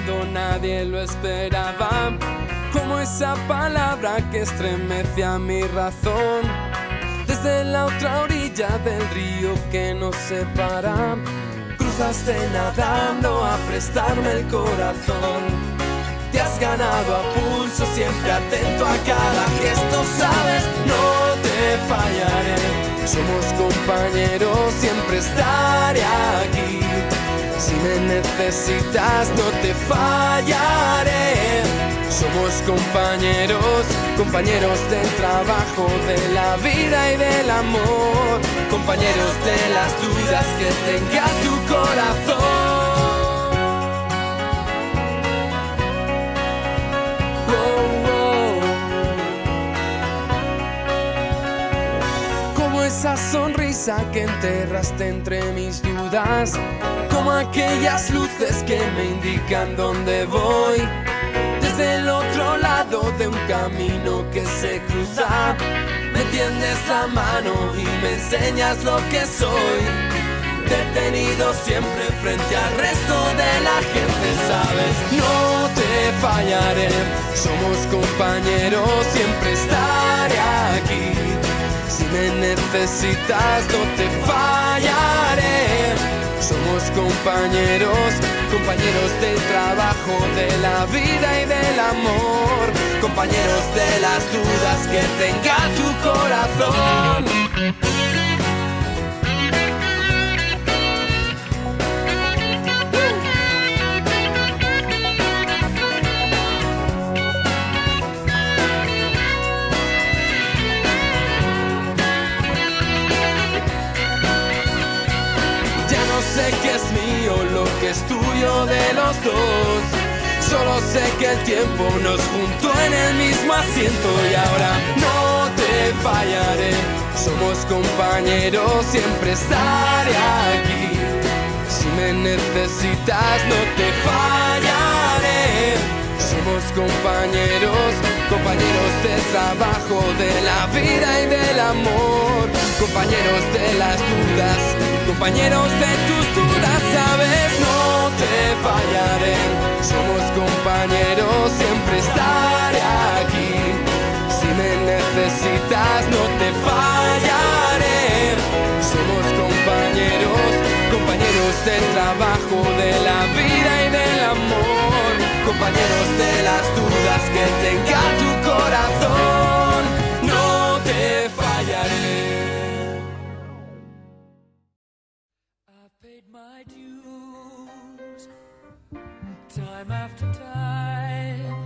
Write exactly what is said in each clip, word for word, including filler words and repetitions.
cuando nadie lo esperaba, como esa palabra que estremece a mi razón. Desde la otra orilla del río que nos separa, cruzaste nadando a prestarme el corazón. Te has ganado a pulso, siempre atento a cada gesto, sabes, no te fallaré. Somos compañeros, siempre estaré aquí. Si me necesitas, no te fallaré. Somos compañeros, compañeros del trabajo, de la vida y del amor, compañeros de las dudas que tenga tu corazón. Esa sonrisa que enterraste entre mis dudas, como aquellas luces que me indican dónde voy. Desde el otro lado de un camino que se cruza, me tiendes la mano y me enseñas lo que soy. Detenido siempre frente al resto de la gente, sabes, no te fallaré. Somos compañeros, siempre estaré aquí. Si me necesitas, no te fallaré. Somos compañeros, compañeros del trabajo, de la vida y del amor, compañeros de las dudas que tenga tu corazón. Sé que es mío lo que es tuyo de los dos. Solo sé que el tiempo nos juntó en el mismo asiento y ahora no te fallaré. Somos compañeros, siempre estaré aquí. Si me necesitas, no te fallaré. Somos compañeros, compañeros del trabajo, de la vida y del amor, compañeros de las dudas, compañeros de tus dudas, sabes, no te fallaré. Somos compañeros, siempre estaré aquí. Si me necesitas, no te fallaré. Somos compañeros, compañeros del trabajo, de la vida y del amor, compañeros de las dudas que tenga tu corazón. No te fallaré. My dues, time after time,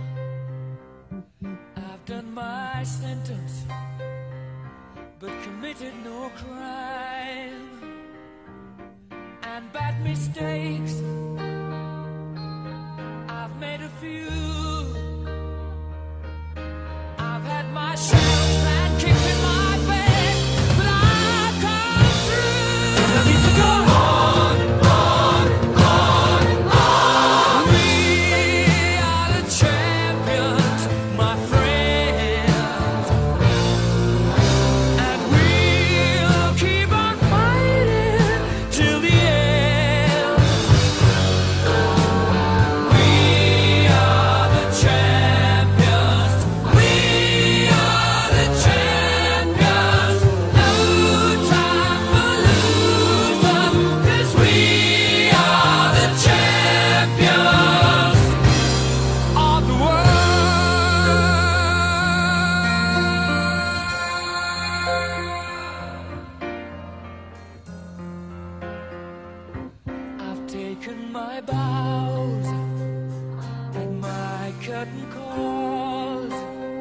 I've done my sentence, but committed no crime, and bad mistakes, I've made a few, I've had my shells and kicks in my face, but I've come through. Let me to go on. Taken my bows and my curtain calls.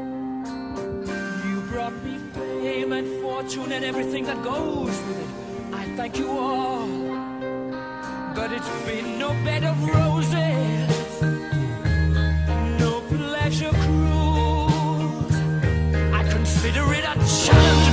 You brought me fame and fortune and everything that goes with it. I thank you all, but it's been no bed of roses, no pleasure cruise. I consider it a challenge.